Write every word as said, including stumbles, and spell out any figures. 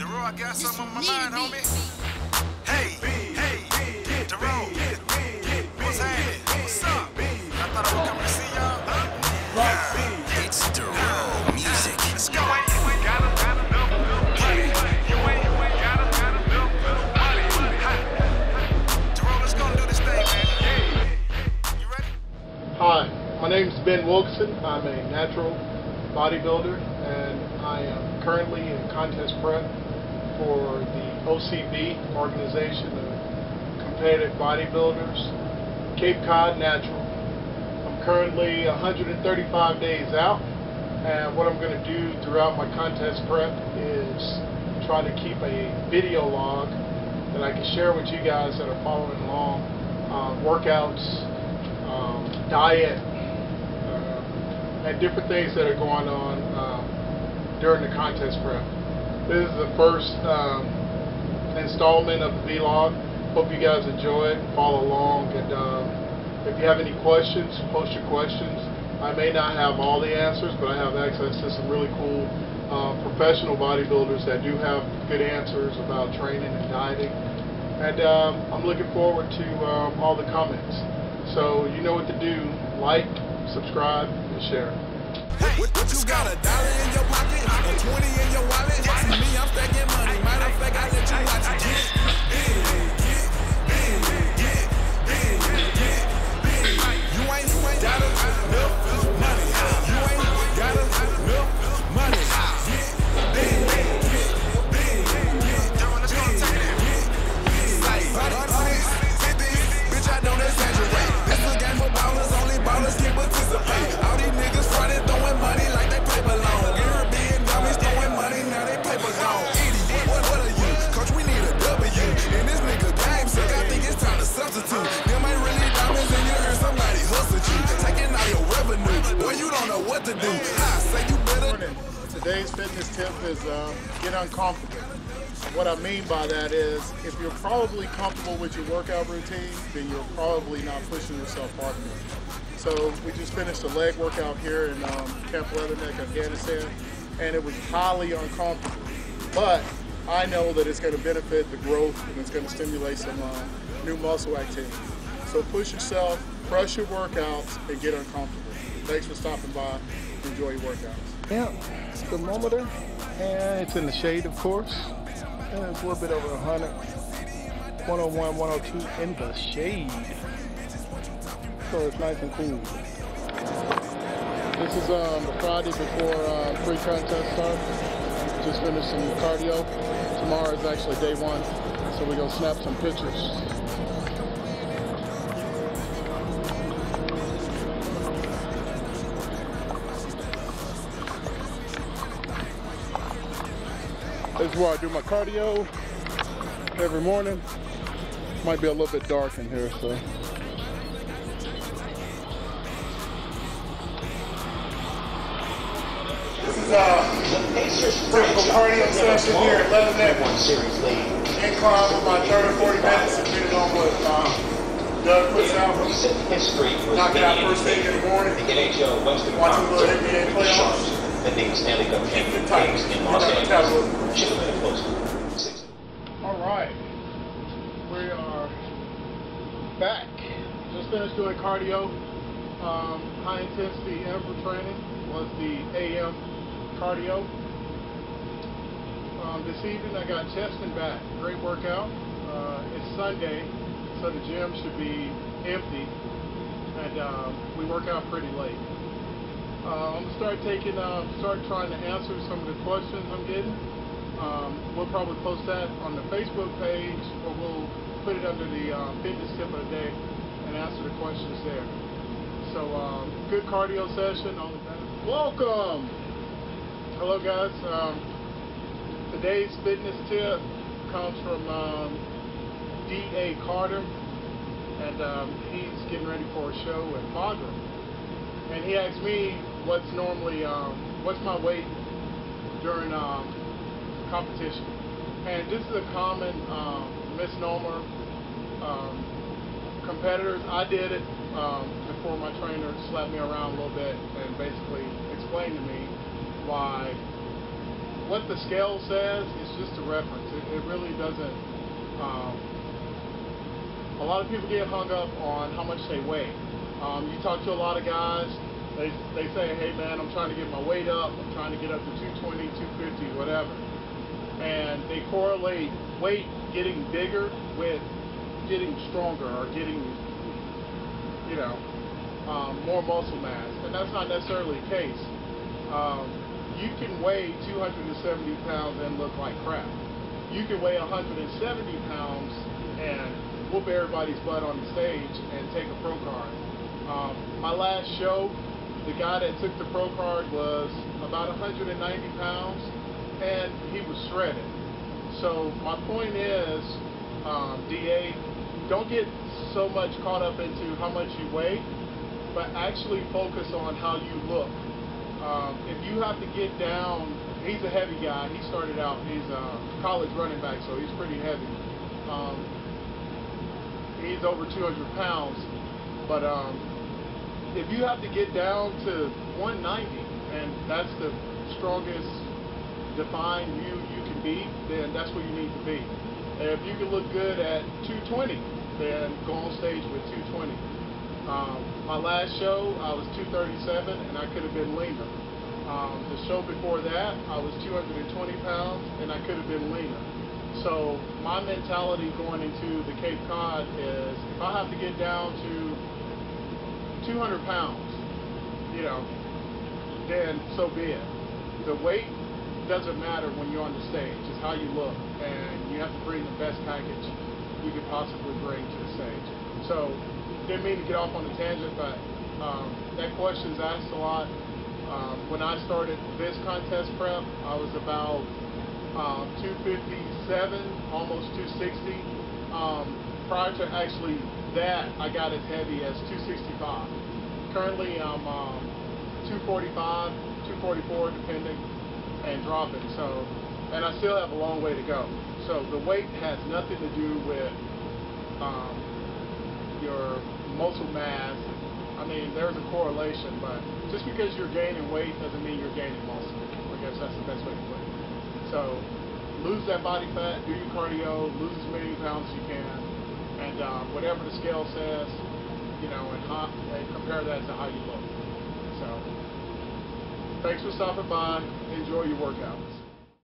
Dero, I got something on my mind, homie. Hey, hey, Dero, what's happening? What's up? I thought I was coming to see y'all, huh? It's Dero music. Let's go. Dero, let's go and do this thing, man. You ready? Hi, my name is Wilkison. I'm a natural bodybuilder, and I am currently in contest prep for the O C B organization of competitive bodybuilders, Cape Cod Natural. I'm currently one hundred thirty-five days out, and what I'm going to do throughout my contest prep is try to keep a video log that I can share with you guys that are following along, uh, workouts, um, diet, and different things that are going on um, during the contest prep. This is the first um, installment of the vlog. Hope you guys enjoy it, follow along, and um, if you have any questions, post your questions. I may not have all the answers, but I have access to some really cool uh, professional bodybuilders that do have good answers about training and dieting. And um, I'm looking forward to um, all the comments. So you know what to do. Like, subscribe, and share. Hey, what, what you got, a dollar in your pocket, a twenty in your wallet? See me, I'm stacking money. Matter of fact, I let you watch it. Get big, get big, get big, get big. You ain't got enough money. You ain't got enough money. Get big, get big, get big. Like, bitch, I don't exaggerate. This a game for ballers, only ballers can participate. All these niggas frontin', throwing money like they paper long. European dummies throwing money, now they paper gone. Idiot, what, what are you? Coach, we need a W. And this nigga game sick, I think it's time to substitute. Them ain't really diamonds and you heard somebody hustle you. Taking all your revenue, boy, you don't know what to do. I say you better. Today's fitness tip is uh, get uncomfortable. What I mean by that is, if you're probably comfortable with your workout routine, then you're probably not pushing yourself hard enough. So we just finished a leg workout here in um, Camp Leatherneck, Afghanistan, and it was highly uncomfortable. But I know that it's going to benefit the growth and it's going to stimulate some uh, new muscle activity. So push yourself, crush your workouts, and get uncomfortable. Thanks for stopping by. Enjoy your workouts. Yeah, it's the thermometer, and it's in the shade, of course. And it's a little bit over one hundred, one oh one, one oh two in the shade. So it's nice and cool. This is um, the Friday before uh, pre-contest starts. Just finished some cardio. Tomorrow is actually day one, so we're gonna snap some pictures. This is where I do my cardio every morning. Might be a little bit dark in here, so. This is a typical cardio session here at Leatherneck. Incline with my thirty, forty minutes, depending on what um, Doug puts out. Knock it out first thing in the morning. Watch a little N B A playoffs. Keep it tight. In Los Angeles. All right, we are back. Just finished doing cardio. Um, high intensity interval training was the A M cardio. Um, this evening I got chest and back. Great workout. Uh, it's Sunday, so the gym should be empty, and uh, we work out pretty late. Uh, I'm gonna start taking, uh, start trying to answer some of the questions I'm getting. Um, we'll probably post that on the Facebook page, or we'll put it under the uh, fitness tip of the day and answer the questions there. So, um, good cardio session. On the Welcome. Hello, guys. Um, today's fitness tip comes from um, D A Carter, and um, he's getting ready for a show at Magra. And he asked me what's normally, um, what's my weight during um, competition. And this is a common um, misnomer. Um, competitors, I did it um, before my trainer slapped me around a little bit and basically explained to me why what the scale says is just a reference. It, it really doesn't. Um, a lot of people get hung up on how much they weigh. Um, you talk to a lot of guys, they, they say, hey man, I'm trying to get my weight up, I'm trying to get up to two twenty, two fifty, whatever. And they correlate weight getting bigger with getting stronger or getting, you know, um, more muscle mass. And that's not necessarily the case. Um, you can weigh two hundred seventy pounds and look like crap. You can weigh one hundred seventy pounds and whoop everybody's butt on the stage and take a pro card. Um, my last show, the guy that took the pro card was about one hundred ninety pounds, and he was shredded. So my point is, um, D A, don't get so much caught up into how much you weigh, but actually focus on how you look. Um, if you have to get down, he's a heavy guy. He started out, he's a college running back, so he's pretty heavy. Um, he's over two hundred pounds, but um, if you have to get down to one ninety, and that's the strongest defined you you can be, then that's where you need to be. And if you can look good at two twenty, then go on stage with two twenty. Um, my last show, I was two thirty-seven, and I could have been leaner. Um, the show before that, I was two hundred twenty pounds, and I could have been leaner. So my mentality going into the Cape Cod is, if I have to get down to two hundred pounds, you know, then so be it. The weight doesn't matter when you're on the stage. It's how you look, and you have to bring the best package you could possibly bring to the stage. So didn't mean to get off on a tangent, but um, that question's asked a lot. Um, when I started this contest prep, I was about um, two fifty-seven, almost two sixty. Um, prior to actually that, I got as heavy as two sixty-five. Currently, I'm um, two forty-five, two forty-four, depending, and dropping. So, and I still have a long way to go. So the weight has nothing to do with um, your muscle mass. I mean, there's a correlation, but just because you're gaining weight doesn't mean you're gaining muscle. I guess that's the best way to put it. So lose that body fat, do your cardio, lose as many pounds as you can, and uh, whatever the scale says, you know, and, how, and compare that to how you look. So thanks for stopping by. Enjoy your workouts.